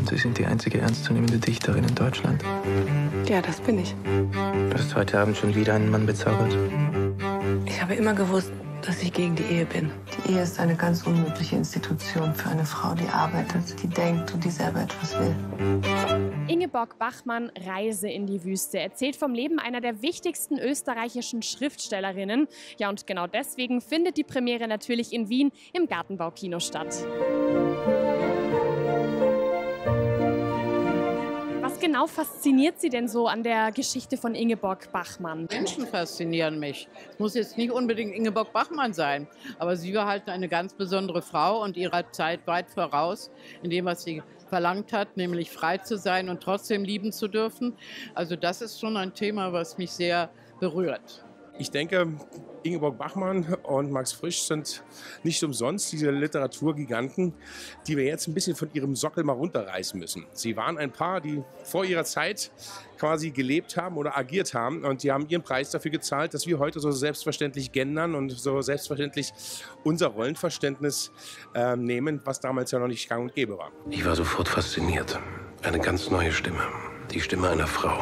Sie sind die einzige ernstzunehmende Dichterin in Deutschland. Ja, das bin ich. Du hast heute Abend schon wieder einen Mann bezaubert. Ich habe immer gewusst, dass ich gegen die Ehe bin. Die Ehe ist eine ganz unmögliche Institution für eine Frau, die arbeitet, die denkt und die selber etwas will. Ingeborg Bachmann, Reise in die Wüste, erzählt vom Leben einer der wichtigsten österreichischen Schriftstellerinnen. Ja, und genau deswegen findet die Premiere natürlich in Wien im Gartenbaukino statt. Was genau fasziniert Sie denn so an der Geschichte von Ingeborg Bachmann? Menschen faszinieren mich. Es muss jetzt nicht unbedingt Ingeborg Bachmann sein, aber sie war halt eine ganz besondere Frau und ihrer Zeit weit voraus in dem, was sie verlangt hat, nämlich frei zu sein und trotzdem lieben zu dürfen. Also das ist schon ein Thema, was mich sehr berührt. Ich denke, Ingeborg Bachmann und Max Frisch sind nicht umsonst diese Literaturgiganten, die wir jetzt ein bisschen von ihrem Sockel mal runterreißen müssen. Sie waren ein Paar, die vor ihrer Zeit quasi gelebt haben oder agiert haben und die haben ihren Preis dafür gezahlt, dass wir heute so selbstverständlich gendern und so selbstverständlich unser Rollenverständnis nehmen, was damals ja noch nicht gang und gäbe war. Ich war sofort fasziniert. Eine ganz neue Stimme. Die Stimme einer Frau.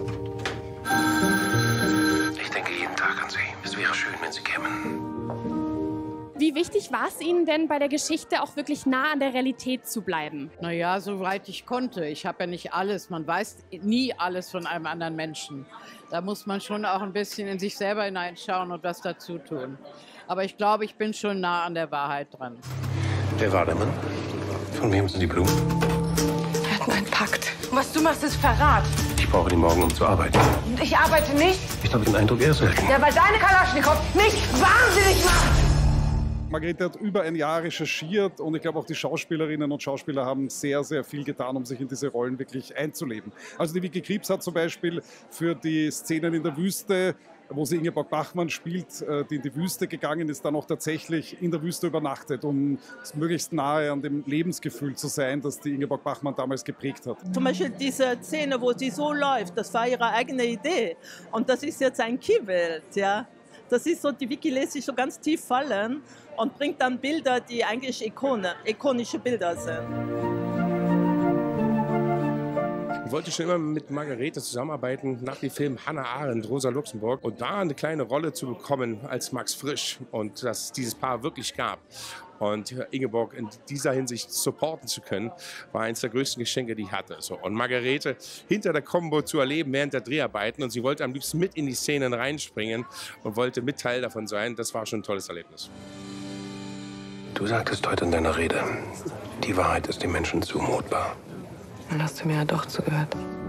Ich denke jeden Tag an Sie. Es wäre schön, wenn Sie kämen. Wie wichtig war es Ihnen denn bei der Geschichte auch wirklich nah an der Realität zu bleiben? Naja, soweit ich konnte. Ich habe ja nicht alles. Man weiß nie alles von einem anderen Menschen. Da muss man schon auch ein bisschen in sich selber hineinschauen und was dazu tun. Aber ich glaube, ich bin schon nah an der Wahrheit dran. Wer war der Mann? Von wem sind die Blumen? Wir hatten einen Pakt. Was du machst, ist Verrat. Ich brauche die morgen, um zu arbeiten. Und ich arbeite nicht. Ich habe den Eindruck, er ist selten. Ja, weil deine Kalaschnikow mich wahnsinnig macht. Margarete hat über ein Jahr recherchiert und ich glaube auch die Schauspielerinnen und Schauspieler haben sehr, sehr viel getan, um sich in diese Rollen wirklich einzuleben. Also die Vicky Krieps hat zum Beispiel für die Szenen in der Wüste, wo sie Ingeborg Bachmann spielt, die in die Wüste gegangen ist, dann auch tatsächlich in der Wüste übernachtet, um möglichst nahe an dem Lebensgefühl zu sein, das die Ingeborg Bachmann damals geprägt hat. Zum Beispiel diese Szene, wo sie so läuft, das war ihre eigene Idee. Und das ist jetzt ein Kiewelt, ja. Das ist so, die Vicky lässt sich so ganz tief fallen und bringt dann Bilder, die eigentlich ikonische Bilder sind. Ich wollte schon immer mit Margarete zusammenarbeiten nach dem Film Hannah Arendt, Rosa Luxemburg und da eine kleine Rolle zu bekommen als Max Frisch und dass es dieses Paar wirklich gab. Und Ingeborg in dieser Hinsicht supporten zu können, war eines der größten Geschenke, die ich hatte. So, und Margarete hinter der Combo zu erleben während der Dreharbeiten und sie wollte am liebsten mit in die Szenen reinspringen und wollte mit Teil davon sein, das war schon ein tolles Erlebnis. Du sagtest heute in deiner Rede, die Wahrheit ist den Menschen zumutbar. Dann hast du mir ja doch zugehört.